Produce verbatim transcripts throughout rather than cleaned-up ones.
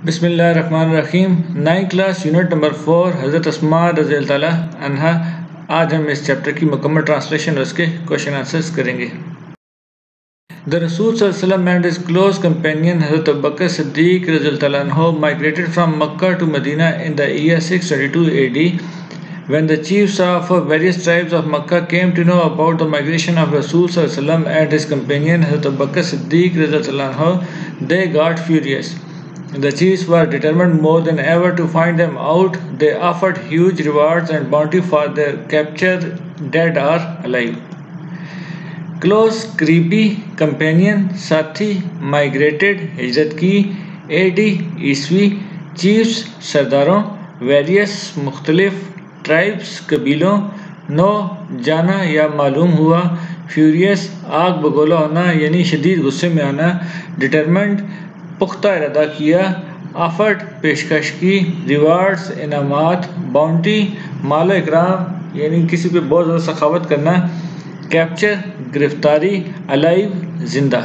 بسم اللہ الرحمن الرحیم. Nine class unit number four Hazrat Asma رضی اللہ تعالیٰ عنہا. آج ہم اس چیپٹر کی مکمل ٹرانسلیشن اور اس کے کوشچن آنسرز کریں گے. The Rasul صلی اللہ علیہ وسلم and his close companion Hazrat Abu Bakr Siddiq رضی اللہ تعالیٰ عنہ migrated from Makkah to Medina in the year six twenty-two A D. When the chiefs of various tribes of Makkah came to know about the migration of Rasul صلی اللہ علیہ وسلم and his companion Hazrat Abu Bakr Siddiq رضی اللہ عنہ, they got furious. The chiefs were determined more than ever to find them out. They offered huge rewards and bounty for their capture, dead or alive. Close, قریبی, companion, ساتھی, migrated, ہجرت کی, A D, عیسوی, chiefs, سرداروں, various, مختلف, tribes, قبیلوں, نو, جانا یا معلوم ہوا, furious, آگ بگولا ہونا یعنی شدید غصے میں آنا, determined, پختہ ارادہ کیا, آفرڈ پیشکش کی, ریوارڈز انعامات, باؤنٹی مال و اکرام یعنی کسی پہ بہت زیادہ سخاوت کرنا, کیپچر گرفتاری, الائیو زندہ.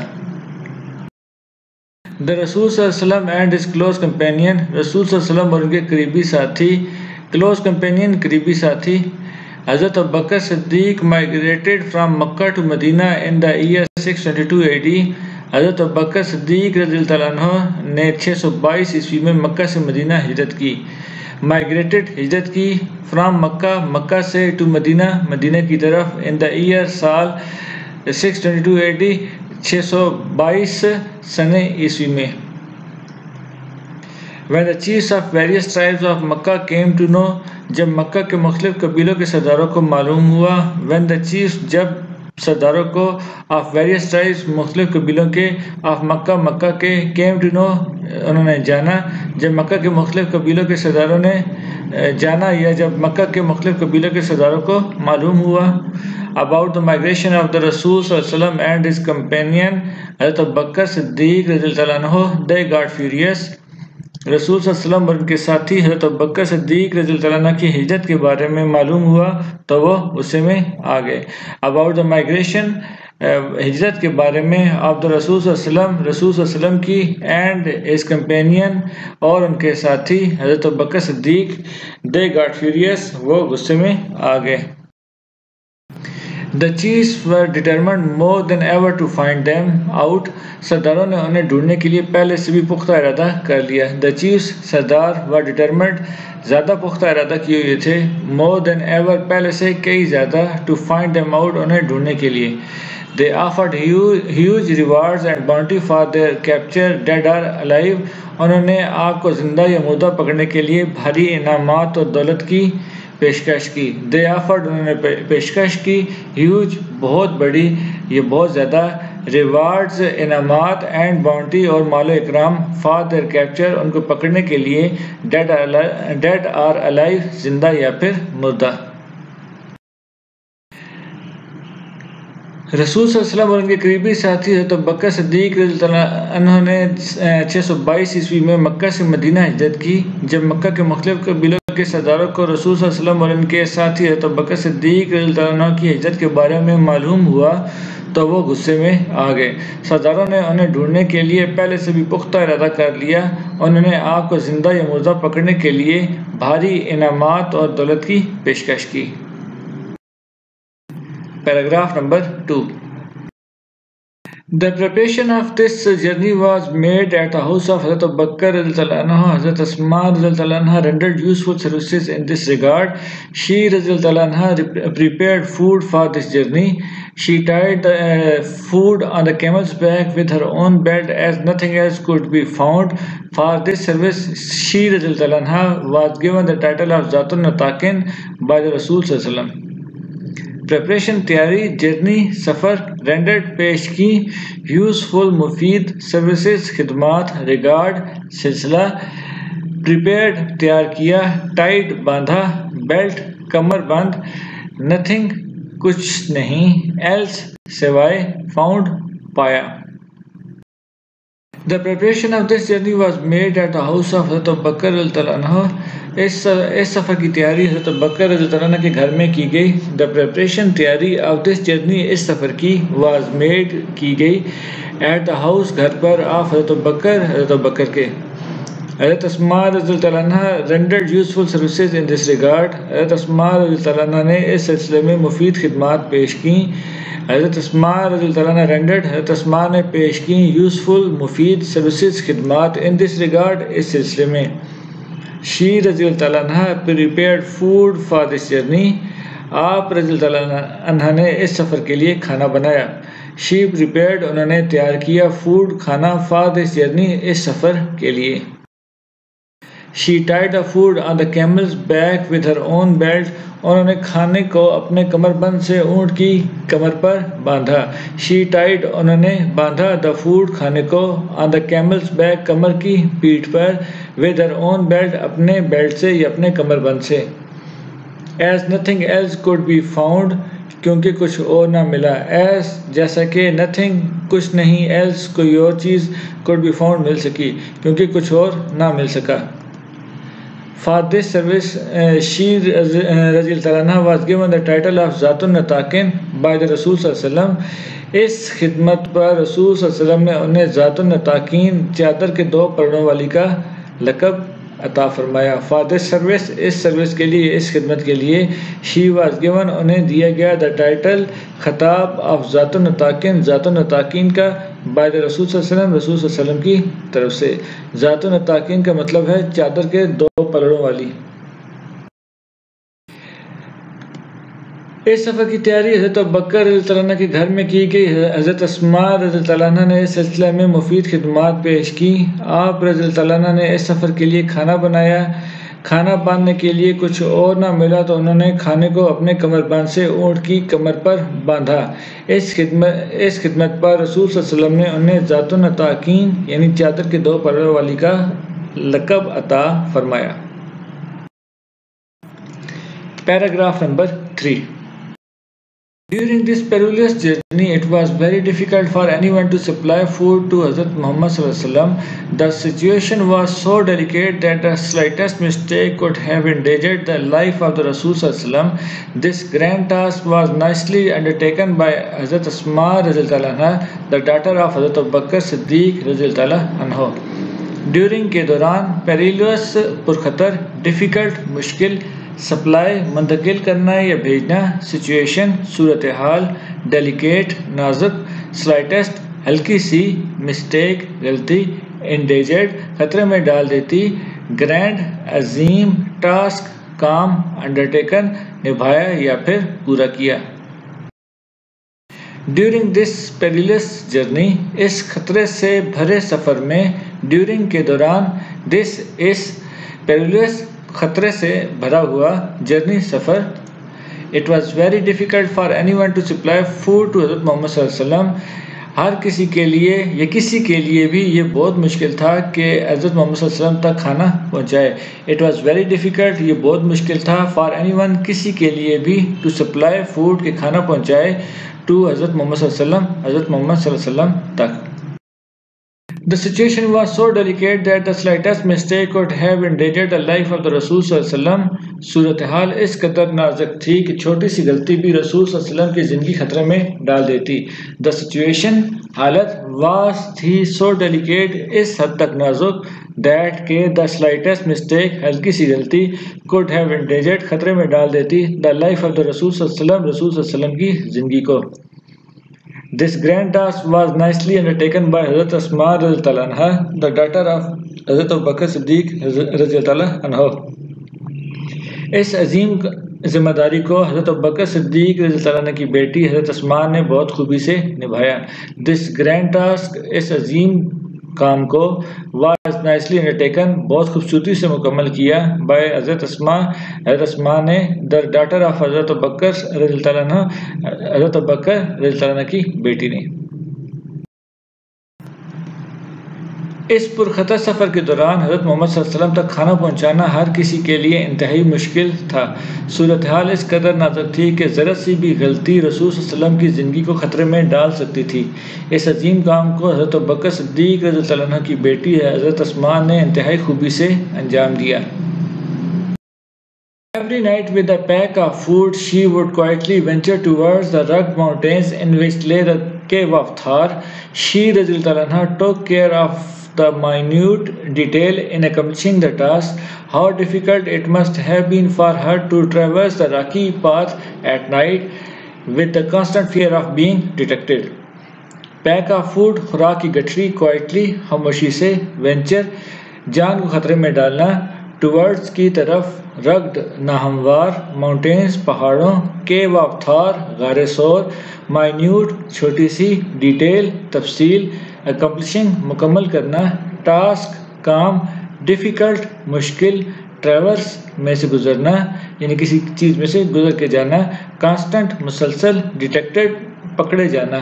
The رسول صلی اللہ علیہ وسلم and his close companion, رسول صلی اللہ علیہ وسلم اور ان کے قریبی ساتھی, close companion قریبی ساتھی. حضرت ابو بکر صدیق migrated from Makkah to Medina in the year six twenty-two A D. حضرت ابو بکر صدیق رضی اللہ عنہ نے چھ سو بائیس عیسوی میں مکہ سے مدینہ ہجرت کی. مائگریٹڈ ہجرت کی, فرام مکہ مکہ سے, ٹو مدینہ مدینہ کی طرف, ان دا ایئر سال six twenty two A D چھ سو بائیس سن عیسوی میں. when the chiefs of various tribes of Makkah came to know, جب مکہ کے مختلف قبیلوں کے سرداروں کو معلوم ہوا. when the chiefs جب سرداروں کو, آف ویریس ٹرائبس مختلف قبیلوں کے, آف مکہ مکہ کے, کیم ٹو نو انہوں نے جانا, جب مکہ کے مختلف قبیلوں کے سرداروں نے جانا یا جب مکہ کے مختلف قبیلوں کے سرداروں کو معلوم ہوا. about the migration of the Rasul صلی اللہ علیہ وسلم and his companion حضرت ابو بکر صدیق رضی اللہ عنہ, they got furious. رسول صلی اللہ علیہ وسلم اور ان کے ساتھی حضرت ابو بکر صدیق رضی اللہ عنہ کی ہجرت کے بارے میں معلوم ہوا تو وہ غصے میں آ گئے. about the migration ہجرت کے بارے میں, of the رسول صلی اللہ علیہ وسلم رسول صلی اللہ علیہ وسلم کی, and his companion اور ان کے ساتھی حضرت ابو بکر صدیق, they got furious وہ غصے میں آ گئے. The chiefs were determined more than ever to find them out. سرداروں نے انہیں ڈھونڈنے کے لیے پہلے سے بھی پختہ ارادہ کر لیا. The chiefs Sardar were determined زیادہ پختہ ارادہ کیے ہوئے تھے, more than ever پہلے سے کئی زیادہ, to find them out انہیں ڈھونڈنے کے لیے. They offered huge, huge rewards and bounty for their capture, dead or alive. انہوں نے آپ کو زندہ یا مردہ پکڑنے کے لیے بھاری انعامات اور دولت کی پیشکش کی. They offered انہوں نے پیشکش کی, huge بہت بڑی یہ بہت زیادہ, rewards انعامات, and bounty اور مال و اکرام, for their capture ان کو پکڑنے کے لیے, dead or alive, dead or alive زندہ یا پھر مردہ. رسول صلی اللہ علیہ وسلم اور ان کے قریبی ساتھی حضرت ابو بکر صدیق رضی اللہ عنہ نے چھ سو بائیس عیسوی میں مکہ سے مدینہ ہجرت کی. جب مکہ کے مختلف قبیلوں کے سرداروں کو رسول صلی اللہ علیہ وسلم اور ان کے ساتھی حضرت ابو بکر صدیق رضی اللہ عنہ کی ہجرت کے بارے میں معلوم ہوا تو وہ غصے میں آ گئے. سرداروں نے انہیں ڈھونڈنے کے لیے پہلے سے بھی پختہ ارادہ کر لیا. انہوں نے آپ کو زندہ یا مردہ پکڑنے کے لیے بھاری انعامات اور دولت کی پیشکش کی. Paragraph number two. The preparation of this journey was made at the house of Hazrat Abu Bakr radhiyallahu anhu. Hazrat Asma radhiyallahu anha rendered useful services in this regard. She radhiyallahu anha prepared food for this journey. She tied the uh, food on the camel's back with her own bed as nothing else could be found. For this service, she radhiyallahu anha was given the title of Zatun Natakin by the Rasul sallallahu alaihi wasallam. Preparation تیاری, journey سفر, rendered پیش کی, useful مفید, services خدمات, regard سلسلہ, prepared تیار کیا, tied باندھا, بیلٹ کمر بند, نتھنگ کچھ نہیں, ایلس سوائے, فاؤنڈ پایا. The preparation of this journey was made at the house of Hazrat Abu Bakr radhiyallahu anhu. اس اس سفر کی تیاری حضرت ابو بکر رضی اللہ عنہ کے گھر میں کی گئی. The preparation تیاری of this journey اس سفر کی was made کی گئی at the house گھر پر of حضرت ابو بکر حضرت ابو بکر کے. حضرت اسماء رضی اللہ عنہ rendered useful services in this regard. حضرت اسماء رضی اللہ عنہ نے اس سلسلے میں مفید خدمات پیش کیں. حضرت اسماء رضی اللہ عنہ rendered حضرت اسماء نے پیش کیں useful مفید services خدمات in this regard اس سلسلے میں. She رضی اللہ عنہ prepared food for this journey. آپ رضی اللہ عنہ نے اس سفر کے لیے کھانا بنایا. She prepared انہوں نے تیار کیا food کھانا for this journey اس سفر کے لیے. She tied the food on the camel's back with her own belt. انہوں نے کھانے کو اپنے کمر بند سے اونٹ کی کمر پر باندھا. She tied انہوں نے باندھا the food کھانے کو on the camel's back کمر کی پیٹھ پر with her own belt اپنے بیلٹ سے یا اپنے کمر بند سے. As nothing else could be found کیونکہ کچھ اور نہ ملا. As جیسا کہ nothing کچھ نہیں else کوئی اور چیز could be found مل سکی کیونکہ کچھ اور نہ مل سکا. For this service, uh, she رضی اللہ عنہ was given the title of ذات النطاقین by the رسول صلی اللہ علیہ وسلم. اس خدمت پر رسول صلی اللہ علیہ وسلم نے انہیں ذات النطاقین چادر کے دو پرڑوں والی کا لقب عطا فرمایا. For this service اس سروس کے لیے اس خدمت کے لیے she was given انہیں دیا گیا the title خطاب of ذات النطاقین ذات النطاقین کا by the رسول صلی اللہ علیہ وسلم رسول صلی اللہ علیہ وسلم کی طرف سے. ذات النطاقین کا مطلب ہے چادر کے دو پلڑوں والی. اس سفر کی تیاری حضرت ابوبکر رضی اللہ عنہ کے گھر میں کی گئی. حضرت اسماء رضی اللہ عنہ نے اس سلسلے میں مفید خدمات پیش کی. آپ رضی اللہ عنہ نے اس سفر کے لیے کھانا بنایا. کھانا باندھنے کے لیے کچھ اور نہ ملا تو انہوں نے کھانے کو اپنے کمر بند سے اونٹ کی کمر پر باندھا. اس خدمت اس خدمت پر رسول صلی اللہ علیہ وسلم نے انہیں ذات النطاقین یعنی چادر کے دو پلڑوں والی کا لقب عطا فرمایا. Paragraph number three. During this perilous journey, it was very difficult for anyone to supply food to Hazrat Muhammad sallallahu alaihi wasallam. The situation was so delicate that the slightest mistake could have endangered the life of the Rasul sallallahu alaihi wasallam. This grand task was nicely undertaken by Hazrat Asma radhiyallahu anha, the daughter of Hazrat Abu Bakr Siddiq radhiyallahu anhu. During کے دوران perilous پرخطر difficult مشکل supply منتقل کرنا یا بھیجنا situation صورتحال delicate نازک سلائٹسٹ ہلکی سی مسٹیک غلطی انڈیجرڈ خطرے میں ڈال دیتی گرینڈ عظیم ٹاسک کام انڈرٹیکن نبھایا یا پھر پورا کیا. ڈیورنگ دس پیریلس جرنی اس خطرے سے بھرے سفر میں ڈیورنگ کے دوران دس اس پیریلس خطرے سے بھرا ہوا جرنی سفر it was very difficult for anyone to supply food to Hazrat Muhammad صلی اللہ علیہ وسلم. ہر کسی کے لیے یا کسی کے لیے بھی یہ بہت مشکل تھا کہ حضرت محمد صلی اللہ علیہ وسلم تک کھانا پہنچائے. اٹ واز ویری ڈیفیکلٹ یہ بہت مشکل تھا فار اینی ون کسی کے لیے بھی ٹو سپلائی فوڈ کے کھانا پہنچائے ٹو حضرت محمد صلی اللہ علیہ وسلم حضرت محمد صلی اللہ علیہ وسلم تک. The situation was so delicate that the slightest mistake could have endangered the life of the Rasul صلی اللہ علیہ وسلم. صورتحال اس قدر نازک تھی کہ چھوٹی سی غلطی بھی رسول صلی اللہ علیہ وسلم کی زندگی خطرے میں ڈال دیتی. The situation حالت was تھی so delicate اس حد تک نازک that کہ the slightest mistake ہلکی سی غلطی could have endangered خطرے میں ڈال دیتی the life of the Rasul صلی اللہ علیہ وسلم رسول صلی اللہ علیہ وسلم کی زندگی کو. This grand task was nicely undertaken by Hazrat Asma radhiyallahu anha, the daughter of Hazrat Abu Bakr Siddiq radhiyallahu anhu. اس عظیم ذمہ داری کو حضرت ابو بکر صدیق رضی اللہ عنہ کی بیٹی حضرت اسما نے بہت خوبی سے نبھایا. This grand task اس عظیم کام کو was nicely undertaken بہت خوبصورتی سے مکمل کیا by حضرت اسما حضرت اسما نے the daughter of حضرت ابو بکر رضی اللہ عنہ حضرت ابو بکر رضی اللہ عنہ کی بیٹی نے. اس پرخطر سفر کے دوران حضرت محمد صلی اللہ علیہ وسلم تک کھانا پہنچانا ہر کسی کے لیے انتہائی مشکل تھا. صورتحال اس قدر نازک تھی کہ ذرا سی بھی غلطی رسول صلی اللہ علیہ وسلم کی زندگی کو خطرے میں ڈال سکتی تھی. اس عظیم کام کو حضرت ابوبکر صدیق رضی اللہ عنہ کی بیٹی حضرت اسما نے انتہائی خوبی سے انجام دیا. Every night with a pack of food she would quietly venture towards the rugged mountains in which lay the cave of Thar. She رضی اللہ عنہ took care of the minute detail in accomplishing the task, how difficult it must have been for her to traverse the rocky path at night with the constant fear of being detected. Pack of food, खुराक की गठरी, quietly, खामोशी से, venture, जान को खतरे में डालना, towards की तरफ, rugged नाहमवार, mountains पहाड़ों, cave of Thor गारे सोर, minute छोटी सी, detail तफसील, accomplishing मुकम्मल करना, task काम, difficult मुश्किल, traverse में से गुजरना यानी किसी चीज़ में से गुजर के जाना, constant मुसलसल, detected पकड़े जाना.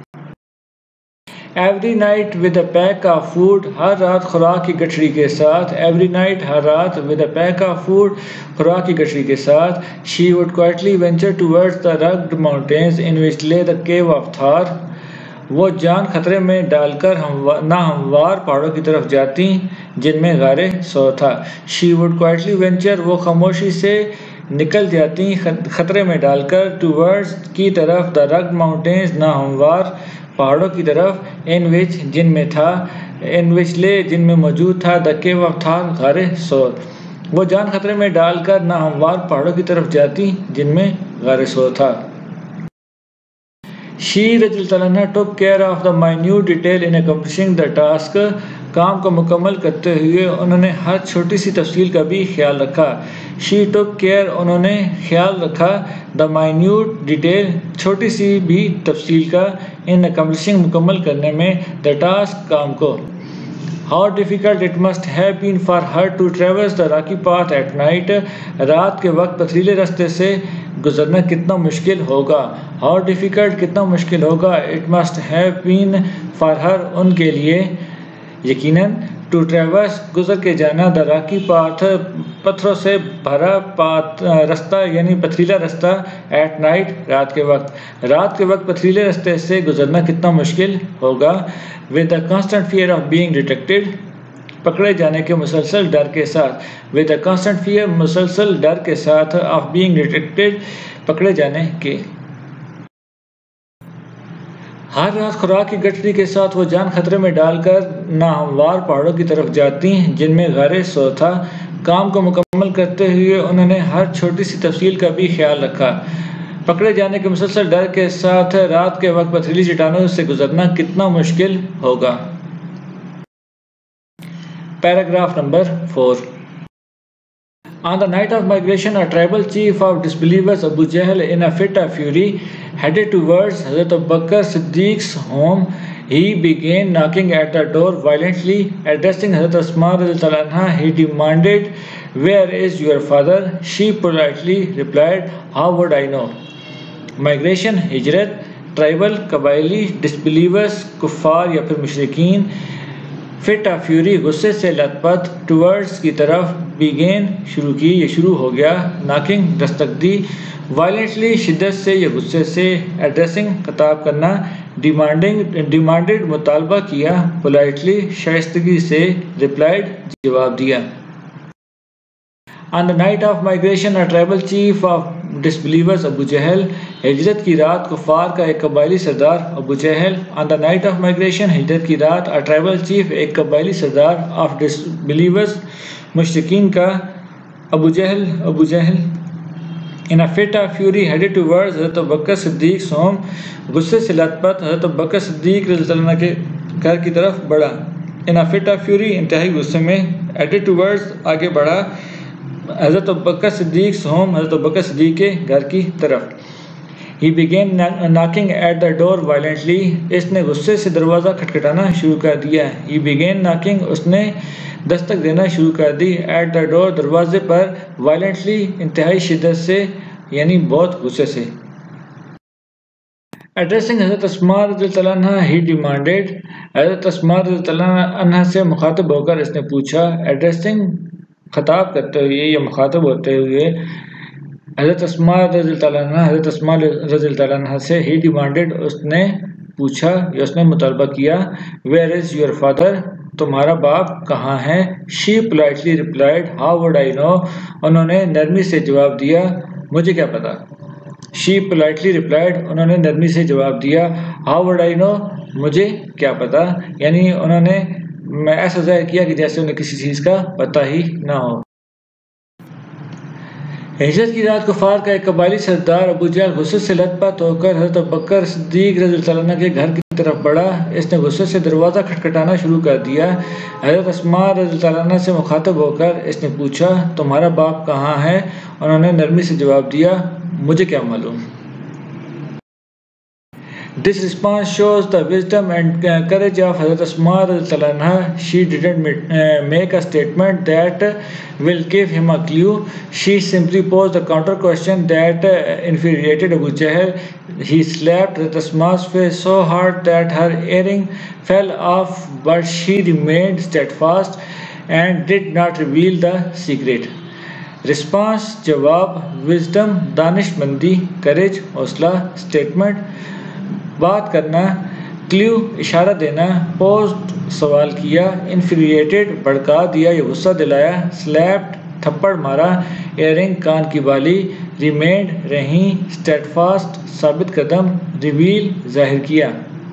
Every night with a pack of food, हर रात खुराक की गठरी के साथ, every night हर रात with a pack of food, खुराक की गठरी के साथ, she would quietly venture towards the rugged mountains in which lay the cave of Thor. वो जान खतरे में डालकर हम ना हमवार पहाड़ों की तरफ जाती जिनमें गारे सो था. She would quietly venture, वो खामोशी से निकल जाती खतरे में डालकर, towards की तरफ, the rugged mountains ना हमवार पहाड़ों की तरफ, in which जिनमें था, in which ले जिनमें मौजूद था, the cave of Thor गारे सोर. वो जान खतरे में डालकर ना हमवार पहाड़ों की तरफ जाती जिनमें गारे सोर था. She रज़ियल्लाहु अन्हा took care of the minute detail in accomplishing the task. काम को मुकम्मल करते हुए उन्होंने हर छोटी सी तफसील का भी ख्याल रखा. She took care, उन्होंने ख्याल रखा, the minute detail, छोटी सी भी तफसील का, in accomplishing मुकम्मल करने में, the task काम को. How difficult it must have been for her to traverse the rocky path at night. रात के वक्त पथरीले रास्ते से गुजरना कितना मुश्किल होगा. How difficult कितना मुश्किल होगा. It must have been for her उनके लिए यकीनन, to traverse गुजर के जाना, the rocky path पत्थरों से भरा पाथ रास्ता यानी पथरीला रास्ता, at night रात के वक्त, रात के वक्त पथरीले रास्ते से गुजरना कितना मुश्किल होगा. with the constant fear of being detected, पकड़े जाने के मुसलसल डर के साथ, with the constant fear मुसलसल डर के साथ, of being detected पकड़े जाने के. हर रात खुराक की गठरी के साथ वो जान खतरे में डालकर नाहमवार पहाड़ों की तरफ जाती जिनमें गारे सो था. काम को मुकम्मल करते हुए उन्होंने हर छोटी सी तफसील का भी ख्याल रखा. पकड़े जाने के मुसलसल डर के साथ रात के वक्त पथरीली चट्टानों से गुजरना कितना मुश्किल होगा. Paragraph number four. On the night of migration, a tribal chief of disbelievers, Abu Jahl, in a fit of fury, headed towards Hazrat Abu Bakr Siddiq's home. He began knocking at the door violently. Addressing Hazrat Asma radhiyallahu anha, he demanded, "Where is your father?" She politely replied, "How would I know?" Migration, hijrat, tribal, कबायली, disbelievers, कुफ़ार या फिर मुशरिकीन, fit of fury, गुस्से से लथपथ, towards की तरफ, begin शुरू की या शुरू हो गया, नॉकिंग दस्तक दी, वायलेंटली शिद्दत से या गुस्से से, एड्रेसिंग खिताब करना, डिमांडिंग डिमांडेड मुतालबा किया, पोलाइटली शाइस्तगी से, रिप्लाइड जवाब दिया. On the night of migration, a tribal chief of disbelievers, Abu Jahl, हिजरत की रात कुफार का एक कबायली सरदार अबू जहल. On the night of migration, हिजरत की रात, a tribal chief, एक कबायली सरदार, of disbelievers, मुशरिकीन का, अबू जहल अबू जहल, in a fit of fury headed towards हज़रत अबू बकर सिद्दीक़ home, गुस्से से लथपथ हज़रत अबू बकर सिद्दीक़ रज़ियल्लाहु अन्हु के घर की तरफ बढ़ा. in a fit of fury, इंतहाई गुस्से में, headed towards आगे बढ़ा, हज़रत अबू बकर सिद्दीक़ home, हज़रत अबू बकर सिद्दीक़ के घर की तरफ. He began knocking at the door violently. इसने गुस्से से दरवाज़ा खटखटाना शुरू कर दिया. He began knocking, उसने दस्तक देना शुरू कर दी. At the door, दरवाजे पर, violently, इंतहाई शिद्दत से यानी बहुत गुस्से से. Addressing हज़रत अस्मा रज़ियल्लाहु अन्हा, he demanded, हज़रत अस्मा रज़ियल्लाहु अन्हा से मुखातब होकर इसने पूछा. Addressing खिताब करते हुए या मुखातब होते हुए हज़रत अस्मा रज़ियल्लाहु अन्हा, हज़रत अस्मा रज़ियल्लाहु अन्हा से, he demanded, उसने पूछा या उसने मुतालबा किया, where is your father, तुम्हारा बाप कहाँ है. she politely replied, how would I know, उन्होंने नरमी से जवाब दिया, मुझे क्या पता. she politely replied, उन्होंने नरमी से जवाब दिया, how would I know, मुझे क्या पता, यानी उन्होंने میں ایسا ظاہر کیا کہ جیسے انہیں کسی چیز کا پتہ ہی نہ ہو۔ ہجرت کی رات کفار کا ایک قبائلی سردار ابو جہل غصے سے لت پت ہو کر حضرت ابوبکر صدیق رضی اللہ عنہ کے گھر کی طرف بڑھا۔ اس نے غصے سے دروازہ کھٹکھٹانا شروع کر دیا۔ حضرت اسماء رضی اللہ عنہ سے مخاطب ہو کر اس نے پوچھا، تمہارا باپ کہاں ہے؟ انہوں نے نرمی سے جواب دیا، مجھے کیا معلوم۔ This response shows the wisdom and courage of Hazrat Asma radiallahu anha. She didn't uh, make a statement that will give him a clue. She simply posed a counter question that uh, infuriated Abu Jahl. He slapped Hazrat Asma's face so hard that her earring fell off, but she remained steadfast and did not reveal the secret. Response جواب wisdom دانش مندی courage حوصلہ statement بات کرنا clue اشارہ دینا post سوال کیا انفیریٹڈ بھڑکا دیا یا غصہ دلایا سلیپڈ تھپڑ مارا ایئرنگ کان کی بالی ریمینڈ رہیں اسٹیڈ فاسٹ ثابت قدم ریویل ظاہر کیا۔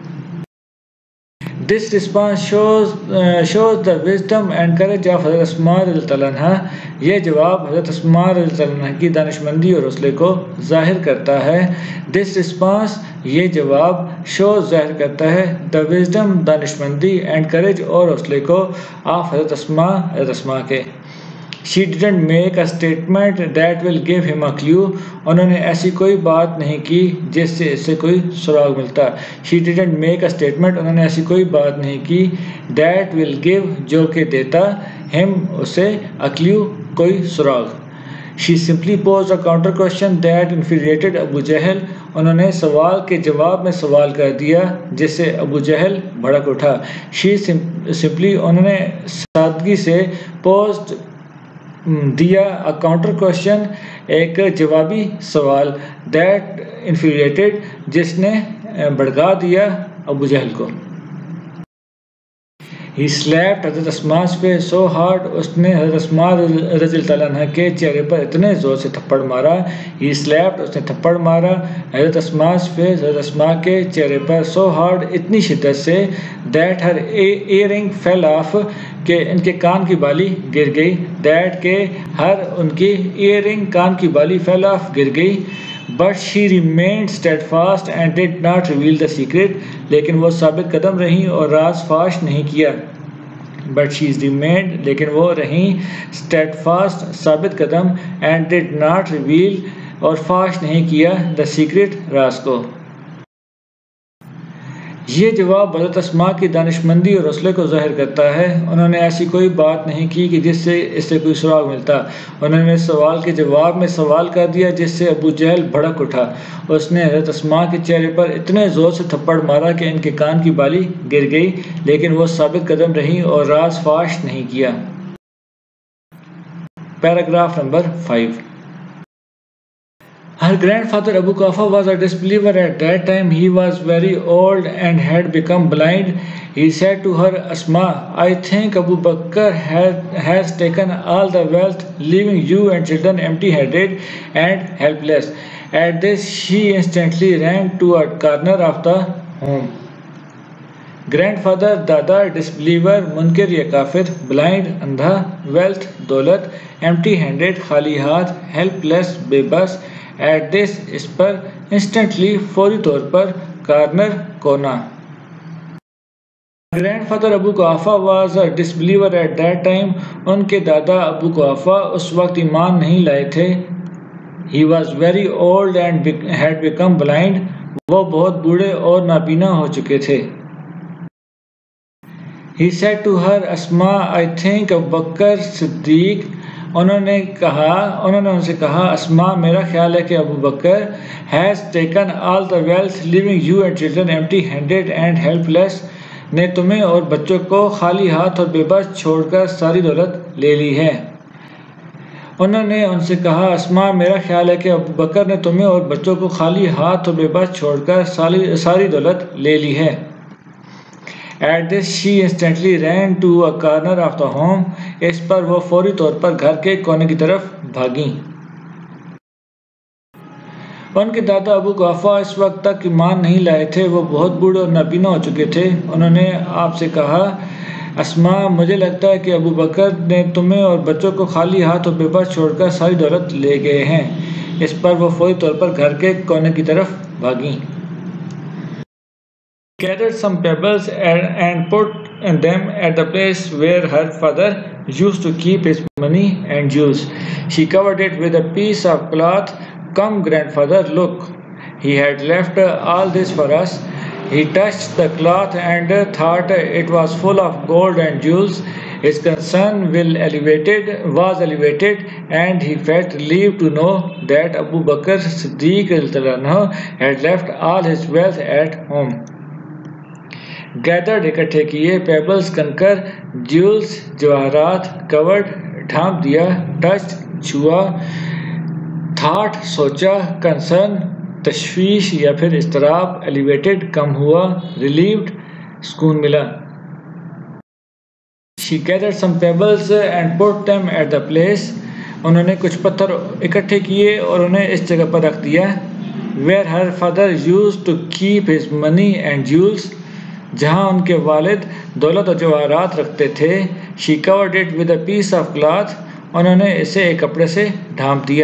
This response shows uh, shows the wisdom and courage of حضرت اسماء رضی اللہ عنہ. یہ جواب حضرت اسماء رضی اللہ عنہ کی دانشمندی اور حوصلے کو ظاہر کرتا ہے۔ This response یہ جواب shows ظاہر کرتا ہے the wisdom دانشمندی and courage اور حوصلے کو of حضرت اسماء حضرت اسماء کے۔ She didn't make a statement that will give him a clue. انہوں نے ایسی کوئی بات نہیں کی جس سے اس سے کوئی سراغ ملتا۔ She didn't make a statement. انہوں نے ایسی کوئی بات نہیں کی that will give جو کہ دیتا him اسے a clue کوئی سراغ۔ She simply posed a counter question that infuriated ابو جہل. انہوں نے سوال کے جواب میں سوال کر دیا جس سے ابو جہل بھڑک اٹھا۔ She simply انہوں نے سادگی سے posed دیا a counter question ایک جوابی سوال that infuriated جس نے بھڑکا دیا ابو جہل کو۔ He slapped حضرت اسماء پہ so hard. اس نے حضرت اسماء رضی اللہ عنہ کے چہرے پر اتنے زور سے تھپڑ مارا۔ He slapped اس نے تھپڑ مارا حضرت اسماء پہ حضرت اسماء کے چہرے پر so hard اتنی شدت سے that her earring fell off کہ ان کے کان کی بالی گر گئی۔ that کہ ہر ان کی earring کان کی بالی fell off گر گئی۔ But she remained steadfast and did not reveal the secret. لیکن وہ ثابت قدم رہیں اور راز فاش نہیں کیا۔ But she remained لیکن وہ رہیں steadfast ثابت قدم and did not reveal اور فاش نہیں کیا the secret راز کو۔ یہ جواب حضرت اسماء کی دانشمندی اور حوصلے کو ظاہر کرتا ہے۔ انہوں نے ایسی کوئی بات نہیں کی کہ جس سے اس سے کوئی سراغ ملتا۔ انہوں نے سوال کے جواب میں سوال کر دیا جس سے ابو جہل بھڑک اٹھا۔ اس نے حضرت اسماء کے چہرے پر اتنے زور سے تھپڑ مارا کہ ان کے کان کی بالی گر گئی لیکن وہ ثابت قدم رہیں اور راز فاش نہیں کیا۔ Paragraph number five. Her grandfather Abu Quhafa was a disbeliever at that time. He was very old and had become blind. He said to her, Asma, I think Abu Bakr has, has taken all the wealth, leaving you and children empty-handed and helpless. At this, she instantly ran to a corner of the home. Grandfather, Dada, disbeliever, munkar ya kafir, blind, andha, wealth, دولت, empty-handed, خالی ہاتھ, helpless, بے بس. At this us per instantly فوری طور پر corner کونا۔ Grandfather Abu Quhafa was a disbeliever at that time. ان کے دادا ابو قحافہ اس وقت ایمان نہیں لائے تھے۔ He was very old and had become blind. وہ بہت بوڑھے اور نابینا ہو چکے تھے۔ He said to her, Asma, I think Abu Bakr Siddiq. انہوں نے کہا انہوں نے ان سے کہا اسما میرا خیال ہے کہ ابو بکر has taken all the wealth, leaving you and children empty-handed and helpless. نے تمہیں اور بچوں کو خالی ہاتھ اور بے بس چھوڑ کر ساری دولت لے لی ہے۔ انہوں نے ان سے کہا اسما میرا خیال ہے کہ ابو بکر نے تمہیں اور بچوں کو خالی ہاتھ اور بے بس چھوڑ کر ساری ساری دولت لے لی ہے۔ At this she instantly ran to a corner of the home. اس پر وہ فوری طور پر گھر کے کونے کی طرف بھاگیں۔ ان کے دادا ابو قحافہ اس وقت تک ایمان نہیں لائے تھے۔ وہ بہت بوڑھے اور نابینا ہو چکے تھے۔ انہوں نے آپ سے کہا اسما مجھے لگتا ہے کہ ابو بکر نے تمہیں اور بچوں کو خالی ہاتھ اور بے بس چھوڑ کر ساری دولت لے گئے ہیں۔ اس پر وہ فوری طور پر گھر کے کونے کی طرف بھاگیں۔ Gathered some pebbles and put them at the place where her father used to keep his money and jewels. She covered it with a piece of cloth. Come, grandfather, look. He had left all this for us. He touched the cloth and thought it was full of gold and jewels. His concern will elevated, was elevated, and he felt relieved to know that Abu Bakr Siddiq had left all his wealth at home. Gathered اکٹھے کیے، payables کنکر، جیولز جواہرات، کورڈ ڈھانپ دیا، touch چھوا، thought سوچا، concern تشویش یا پھر اضطراب، ایلیویٹڈ کم ہوا، ریلیوڈ سکون ملا۔ She gathered some pebbles and put them at the place. انہوں نے کچھ پتھر اکٹھے کیے اور انہیں اس جگہ پر رکھ دیا۔ Where her father used to keep his money and jewels. جہاں ان کے والد دولت اور جواہرات رکھتے تھے۔ She covered it with a piece of cloth. انہوں نے اسے ایک کپڑے سے ڈھانپ دیا۔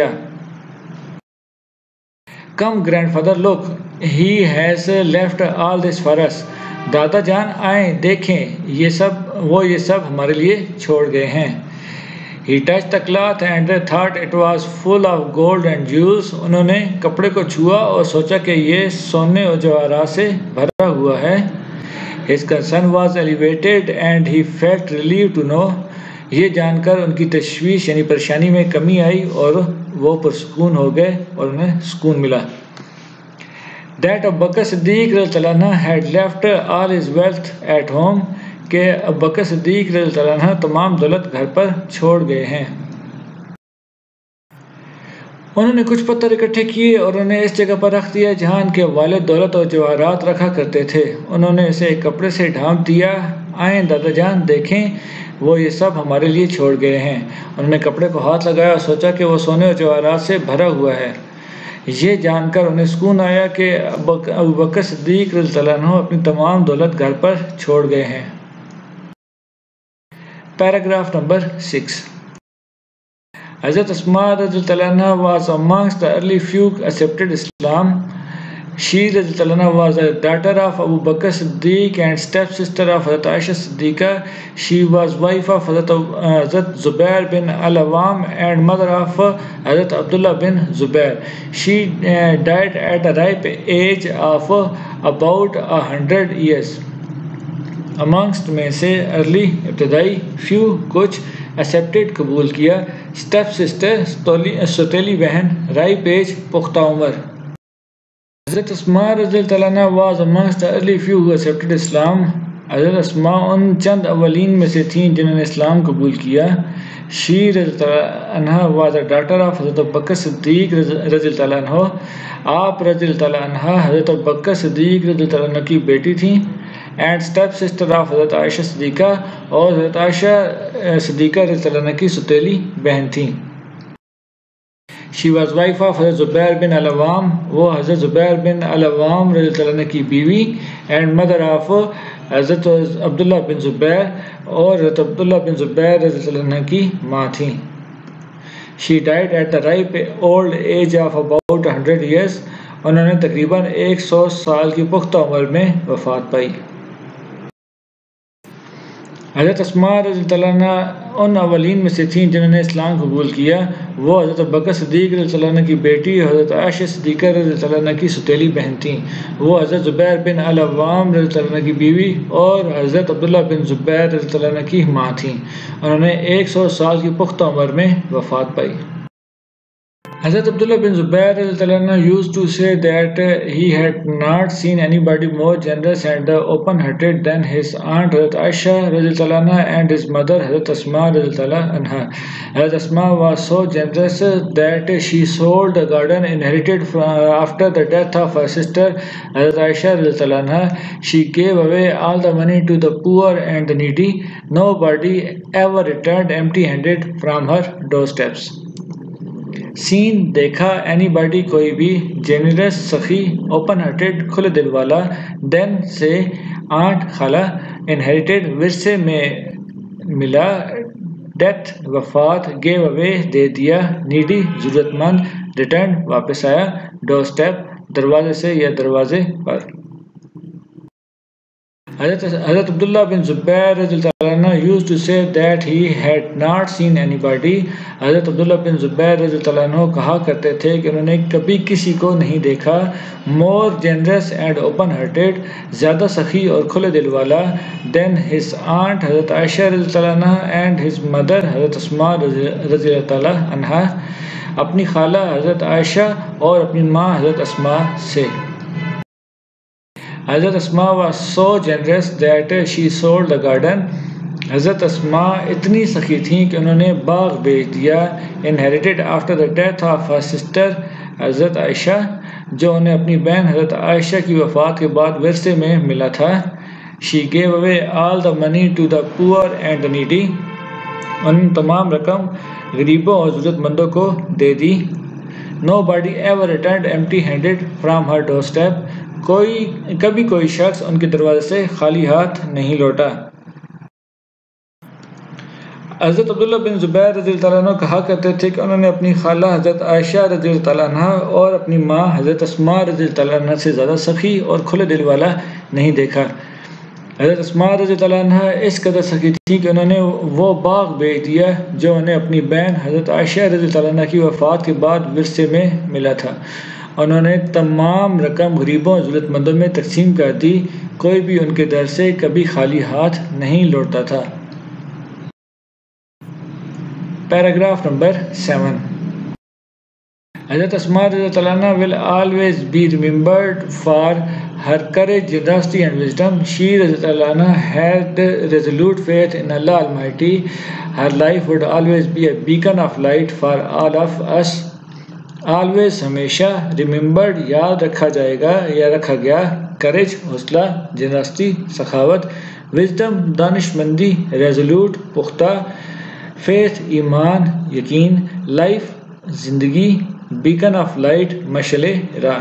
Come, grandfather, look. He has left all this for us. دادا جان آئیں دیکھیں، یہ سب وہ یہ سب ہمارے لیے چھوڑ گئے ہیں۔ He touched the cloth and thought it was full of gold and jewels. انہوں نے کپڑے کو چھوا اور سوچا کہ یہ سونے اور جواہرات سے بھرا ہوا ہے۔ His concern was elevated and he felt relieved to know. یہ جان کر ان کی تشویش یعنی پریشانی میں کمی آئی اور وہ پرسکون ہو گئے اور انہیں سکون ملا۔ That Abu Bakr Siddiq رضی اللہ عنہ had left all his wealth at home. کہ ابو بکر صدیق رضی اللہ عنہ تمام دولت گھر پر چھوڑ گئے ہیں۔ انہوں نے کچھ پتھر اکٹھے کیے اور انہیں اس جگہ پر رکھ دیا جہاں ان کے والد دولت اور جواہرات رکھا کرتے تھے۔ انہوں نے اسے ایک کپڑے سے ڈھانپ دیا۔ آئیں دادا جان دیکھیں، وہ یہ سب ہمارے لیے چھوڑ گئے ہیں۔ انہوں نے کپڑے کو ہاتھ لگایا اور سوچا کہ وہ سونے اور جواہرات سے بھرا ہوا ہے۔ یہ جان کر انہیں سکون آیا کہ ابو بکر صدیق رضی اللہ عنہ اپنی تمام دولت گھر پر چھوڑ گئے ہیں۔ Paragraph number six. Hazrat Asma radiallahu anha was amongst the early few accepted Islam. She radiallahu anha was a daughter of Abu Bakr Siddiq and stepsister of Hazrat Aisha Siddiqa. She was wife of Hazrat, uh, Hazrat Zubair bin Al-Awwam and mother of uh, Hazrat Abdullah bin Zubair. She uh, died at a ripe age of uh, about a hundred years. Amongst میں سے early ابتدائی few کچھ accepted قبول کیا، step sister ستیلی بہن، رائی page پختہ عمر۔ حضرت اسماء رضی اللہ عنہ was amongst the early few who accepted Islam. حضرت اسماء ان چند اولین میں سے تھیں جنہوں نے اسلام قبول کیا۔ She رضی اللہ عنہ was a daughter of حضرت بکر صدیق رضی اللہ عنہ. آپ رضی اللہ عنہ حضرت بکر صدیق رضی اللہ عنہ کی بیٹی تھیں۔ اینڈ اسٹیپ سسٹر آف حضرت عائشہ صدیقہ، اور حضرت عائشہ صدیقہ رضی اللہ عنہ کی ستیلی بہن تھیں۔ شی واز وائف آف حضرت زبیر بن العوام، وہ حضرت زبیر بن العوام رضی اللہ عنہ کی بیوی، اینڈ مدر آف حضرت عبداللہ بن زبیر، اور حضرت عبداللہ بن زبیر رضی اللہ عنہ کی ماں تھیں۔ She died at the ripe old age of about hundred years, انہوں نے تقریباً ایک سو سال کی پختہ عمر میں وفات پائی۔ حضرت اسماء رضی اللہ عنہ ان اولین میں سے تھیں جنہوں نے اسلام قبول کیا۔ وہ حضرت بکر صدیق رضی اللہ عنہ کی بیٹی اور حضرت عائشہ صدیقہ رضی اللہ عنہ کی ستیلی بہن تھیں۔ وہ حضرت زبیر بن العوام رضی اللہ عنہ کی بیوی اور حضرت عبداللہ بن زبیر رضی اللہ عنہ کی ماں تھیں۔ انہوں نے ایک سو سال کی پختہ عمر میں وفات پائی۔ حضرت عبداللہ بن زبیر رضی اللہ عنہ used to say that he had not seen anybody more generous and open-hearted than his aunt Hazrat Aisha رضی اللہ عنہ and his mother Hazrat Asma رضی اللہ عنہ. Hazrat Asma was so generous that she sold the garden inherited after the death of her sister Hazrat Aisha رضی اللہ عنہ. She gave away all the money to the poor and the needy. Nobody ever returned empty-handed from her doorsteps. سین دیکھا، any body کوئی بھی، generous سخی، open hearted کھلے دل والا، دین سے آنٹ خالہ، انہیریٹڈ ورثے میں ملا، ڈیتھ وفات، گیو اوے دے دیا، نیڈی ضرورت مند، ریٹرن واپس آیا، ڈور اسٹیپ دروازے سے یا دروازے پر۔ حضرت حضرت عبداللہ بن زبیر رضی اللہ عنہ used to say that he had not seen anybody۔ حضرت عبداللہ بن زبیر رضی اللہ عنہ کہا کرتے تھے کہ انہوں نے کبھی کسی کو نہیں دیکھا more generous and open hearted، زیادہ سخی اور کھلے دل والا than his aunt حضرت عائشہ رضی اللہ عنہ and his mother حضرت اسماء رضی اللہ عنہا، اپنی خالہ حضرت عائشہ اور اپنی ماں حضرت اسماء سے۔ حضرت اسماء was so generous that she sold the garden۔ حضرت اسماء اتنی سخی تھیں کہ انہوں نے باغ بیچ دیا۔ inherited after the death of her sister حضرت عائشہ، جو انہیں اپنی بہن حضرت عائشہ کی وفات کے بعد ورثے میں ملا تھا۔ she gave away all the money to the poor and the needy۔ انہوں نے تمام رقم غریبوں اور ضرورت مندوں کو دے دی۔ nobody ever returned empty handed from her doorstep۔ کوئی کبھی کوئی شخص ان کے دروازے سے خالی ہاتھ نہیں لوٹا۔ حضرت عبداللہ بن زبیر رضی اللہ عنہ کہا کرتے تھے کہ انہوں نے اپنی خالہ حضرت عائشہ رضی اللہ عنہ اور اپنی ماں حضرت اسماء رضی اللہ عنہ سے زیادہ سخی اور کھلے دل والا نہیں دیکھا۔ حضرت اسماء رضی اللہ عنہ اس قدر سخی تھی کہ انہوں نے وہ باغ بیچ دیا جو انہیں اپنی بہن حضرت عائشہ رضی اللہ عنہ کی وفات کے بعد ورثے میں ملا تھا۔ انہوں نے تمام رقم غریبوں اور ضرورت مندوں میں تقسیم کر دی، کوئی بھی ان کے در سے کبھی خالی ہاتھ نہیں لوٹتا تھا۔ Paragraph number seven. Hazrat Asma رضی اللہ عنہ will always be remembered for her courage, generosity and wisdom۔ She رضی اللہ عنہ had resolute faith in Allah Almighty۔ Her life would always be a beacon of light for all of us۔ always ہمیشہ، remembered یاد رکھا جائے گا یا رکھا گیا، courage حوصلہ، generosity سخاوت، wisdom دانش مندی، resolute پختہ، faith ایمان یقین، life زندگی، beacon of light مشعل راہ۔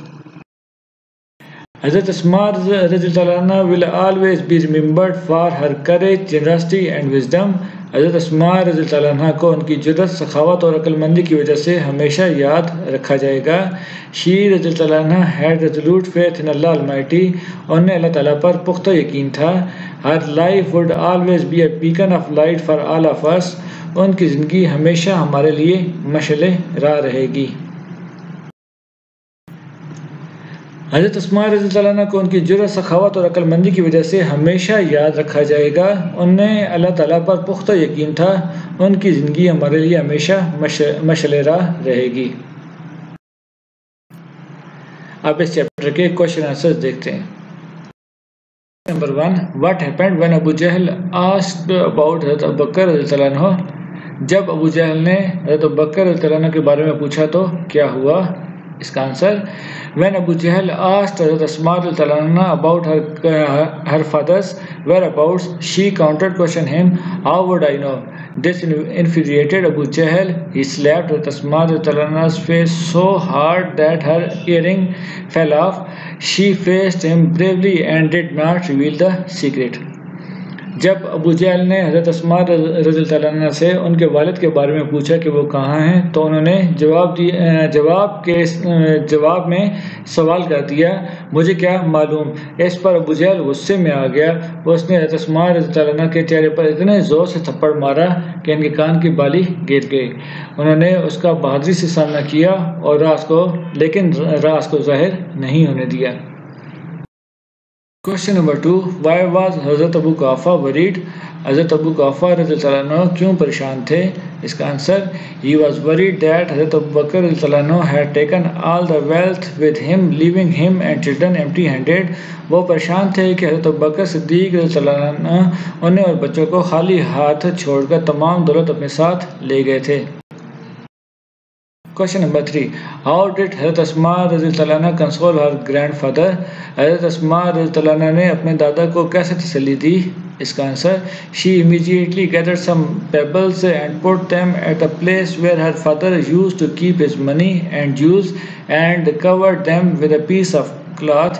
حضرت اسماء رضی اللہ عنہ will always be remembered for her courage, generosity and wisdom۔ حضرت اسماء رضی اللہ عنہ کو ان کی جرأت، سخاوت اور عقل مندی کی وجہ سے ہمیشہ یاد رکھا جائے گا۔ she رضی اللہ عنہ had resolute faith in Allah Almighty۔ انہیں اللہ تعالیٰ پر پختہ یقین تھا۔ her life would always be a beacon of light for all of us۔ ان کی زندگی ہمیشہ ہمارے لیے مشعل راہ رہے گی۔ حضرت اسماء رضی اللہ عنہ کو ان کی جرأت، سخاوت اور عقل مندی کی وجہ سے ہمیشہ یاد رکھا جائے گا۔ انہیں اللہ تعالیٰ پر پختہ یقین تھا۔ ان کی زندگی ہمارے لیے ہمیشہ مشعل راہ رہے گی۔ اب اس چیپٹر کے کوشچن آنسر دیکھتے ہیں۔ Number one, what happened when Abu Jahl asked about Hazrat Abu Bakr رضی اللہ عنہ۔ جب ابو جہل نے حضرت ابوبکر رضی اللہ عنہ کے بارے میں پوچھا تو کیا ہوا؟ اس کا answer, when Abu Jahl asked Hazrat Asma radhiyallahu anha about her, uh, her father's whereabouts, she counter-questioned him, how would I know? This infuriated Abu Jahl. He slapped Hazrat Asma radhiyallahu anha's face so hard that her earring fell off. She faced him bravely and did not reveal the secret۔ جب ابو جہل نے حضرت اسماء رضی اللہ عنہ سے ان کے والد کے بارے میں پوچھا کہ وہ کہاں ہیں تو انہوں نے جواب دی جواب کے جواب میں سوال کر دیا، مجھے کیا معلوم۔ اس پر ابو جہل غصے میں آ گیا۔ اس نے حضرت اسماء رضی اللہ عنہ کے چہرے پر اتنے زور سے تھپڑ مارا کہ ان کے کان کی بالی گر گئی۔ انہوں نے اس کا بہادری سے سامنا کیا اور راز کو لیکن راز کو ظاہر نہیں ہونے دیا۔ Question number two, why was Hazrat Abu Quhafa worried? حضرت ابو قحافہ رضی اللہ عنہ کیوں پریشان تھے؟ اس کا answer, he was worried that Hazrat Abu Bakr رضی اللہ عنہ had taken all the wealth with him leaving him and children empty handed. وہ پریشان تھے کہ حضرت ابوبکر صدیق رضی اللہ عنہ انہیں اور بچوں کو خالی ہاتھ چھوڑ کر تمام دولت اپنے ساتھ لے گئے تھے۔ Question number three, how did Hazrat Asma رضی اللہ عنہ کنسول ہر گرینڈ فادر؟ حضرت اسماء رضی اللہ عنہ نے اپنے دادا کو کیسے تسلی دی؟ اس کا answer, she immediately gathered some pebbles and put them at a place where her father used to keep his money and jewels and covered them with a piece of cloth.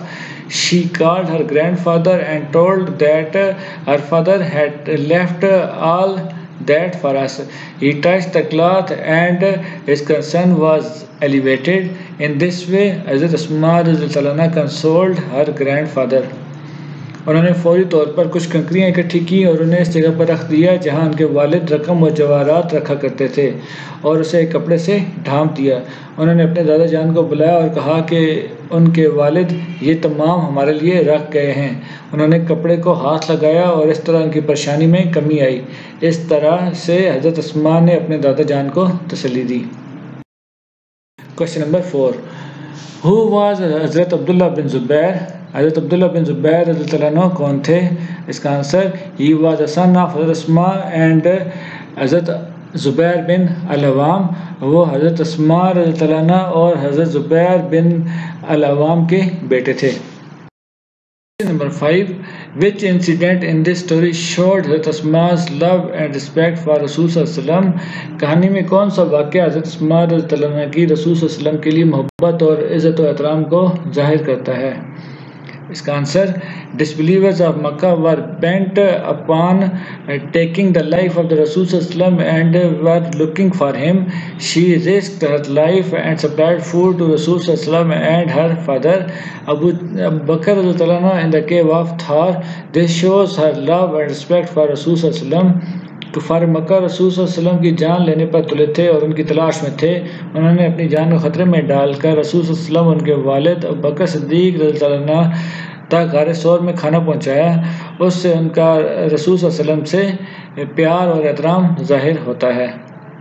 She called her grandfather and told that uh, her father had left uh, all that for us. He touched the cloth and uh, his concern was elevated. In this way, Hazrat Asma radhiyallahu anha consoled her grandfather. انہوں نے فوری طور پر کچھ کنکریاں اکٹھی کی اور انہیں اس جگہ پر رکھ دیا جہاں ان کے والد رقم و جواہرات رکھا کرتے تھے اور اسے ایک کپڑے سے ڈھانپ دیا. انہوں نے اپنے دادا جان کو بلایا اور کہا کہ ان کے والد یہ تمام ہمارے لیے رکھ گئے ہیں. انہوں نے کپڑے کو ہاتھ لگایا اور اس طرح ان کی پریشانی میں کمی آئی. اس طرح سے حضرت اسماء نے اپنے دادا جان کو تسلی دی. Question number four. Who was Hazrat Abdullah بن زبیر؟ حضرت عبداللہ بن زبیر رضی اللہ عنہ کون تھے؟ اس کا answer he was a son of Hazrat Asma and حضرت زبیر بن العوام. وہ حضرت اسماء رضی اللہ عنہ اور حضرت زبیر بن العوام کے بیٹے تھے. Number five. Which incident in this story showed حضرت اسماء's love and respect for رسول صلی اللہ علیہ وسلم؟ کہانی میں کون سا واقعہ حضرت اسماء رضی اللہ عنہ کی رسول صلی اللہ علیہ وسلم کے لیے محبت اور عزت و احترام کو ظاہر کرتا ہے؟ اس کا answer disbelievers of Makkah were bent upon taking the life of the Rasul sallallahu alaihi wasallam and were looking for him. She risked her life and supplied food to Rasul sallallahu alaihi wasallam and her father Abu Bakr radhiyallahu anhu in the cave of Thar. This shows her love and respect for Rasul sallallahu alaihi wasallam. کفار مکہ رسول صلی اللہ علیہ وسلم کی جان لینے پر تلے تھے اور ان کی تلاش میں تھے. انہوں نے اپنی جان کو خطرے میں ڈال کر رسول صلی اللہ علیہ وسلم ان کے والد ابو بکر صدیق رضی اللہ عنہ تک غار ثور میں کھانا پہنچایا. اس سے ان کا رسول صلی اللہ علیہ وسلم سے پیار اور احترام ظاہر ہوتا ہے.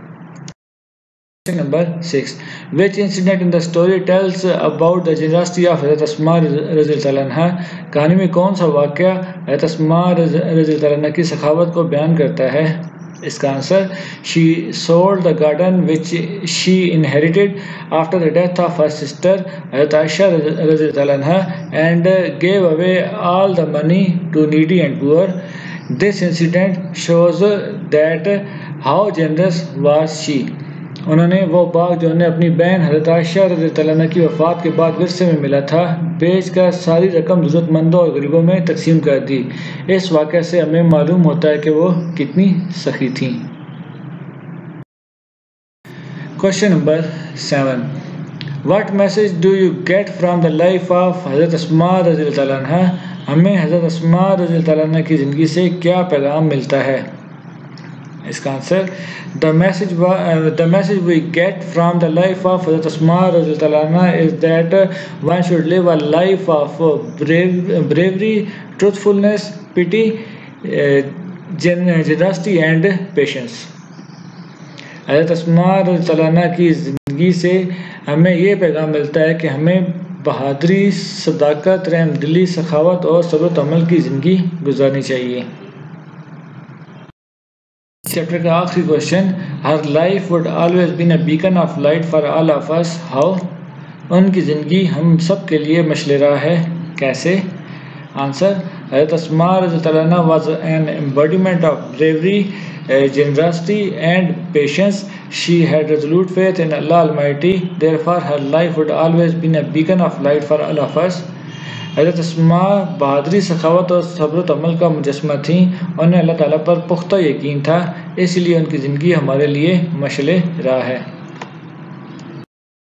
Number six. Which incident in the story tells about the generosity of حضرت اسماء رضی اللہ عنہ؟ کہانی میں کون سا واقعہ حضرت اسماء رضی اللہ عنہ کی سخاوت کو بیان کرتا ہے؟ اس کا answer she sold the garden which she inherited after the death of her sister حضرت عائشہ رضی اللہ عنہ and gave away all the money to needy and poor. This incident shows that how generous was she. انہوں نے وہ باغ جو انہیں اپنی بہن حضرت عائشہ رضی اللہ عنہ کی وفات کے بعد ورثے میں ملا تھا بیچ کر ساری رقم ضرورت مندوں اور غریبوں میں تقسیم کر دی. اس واقعے سے ہمیں معلوم ہوتا ہے کہ وہ کتنی سخی تھیں. Question number seven. What message do you get from the life of Hazrat Asma رضی اللہ عنہ؟ ہمیں حضرت اسماء رضی اللہ عنہ کی زندگی سے کیا پیغام ملتا ہے؟ اس کا answer the message uh, the message we get from the life of Hazrat Asma radhiyallahu anha is that uh, one should live a life of uh, brave, bravery, truthfulness, pity, uh, generosity and patience. حضرت اسماء radhiyallahu anha کی زندگی سے ہمیں یہ پیغام ملتا ہے کہ ہمیں بہادری، صداقت، رحم دلی، سخاوت اور صبر و عمل کی زندگی گزارنی چاہیے. چیپٹر کا آخری question. Her life would always been a beacon of light for all of us. How? ان کی زندگی ہم سب کے لیے مشعل راہ ہے. کیسے؟ آنسر حضرت اسماء رضی اللہ عنہ was an embodiment of bravery, generosity and patience. She had resolute faith in Allah Almighty. Therefore her life would always been a beacon of light for all of us. حضرت اسماء بہادری، سخاوت اور صبر و عمل کا مجسمہ تھیں. انہیں اللہ تعالیٰ پر پختہ یقین تھا، اس لیے ان کی زندگی ہمارے لیے مشعل راہ ہے.